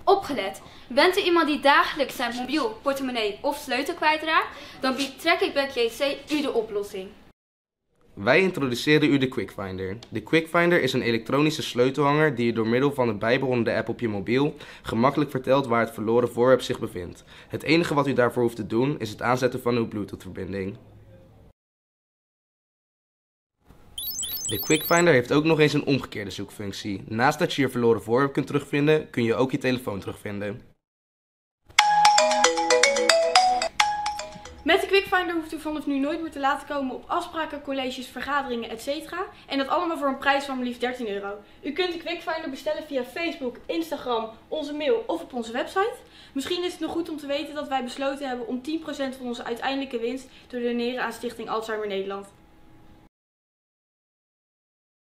Opgelet. Bent u iemand die dagelijks zijn mobiel, portemonnee of sleutel kwijtraakt? Dan biedt TrackItBack JC u de oplossing. Wij introduceren u de QuickFinder. De QuickFinder is een elektronische sleutelhanger die je door middel van een bijbehorende app op je mobiel gemakkelijk vertelt waar het verloren voorwerp zich bevindt. Het enige wat u daarvoor hoeft te doen is het aanzetten van uw Bluetooth-verbinding. De QuickFinder heeft ook nog eens een omgekeerde zoekfunctie. Naast dat je je verloren voorwerp kunt terugvinden, kun je ook je telefoon terugvinden. Met de QuickFinder hoeft u vanaf nu nooit meer te laten komen op afspraken, colleges, vergaderingen, etc. En dat allemaal voor een prijs van maar liefst €13. U kunt de QuickFinder bestellen via Facebook, Instagram, onze mail of op onze website. Misschien is het nog goed om te weten dat wij besloten hebben om 10% van onze uiteindelijke winst te doneren aan Stichting Alzheimer Nederland.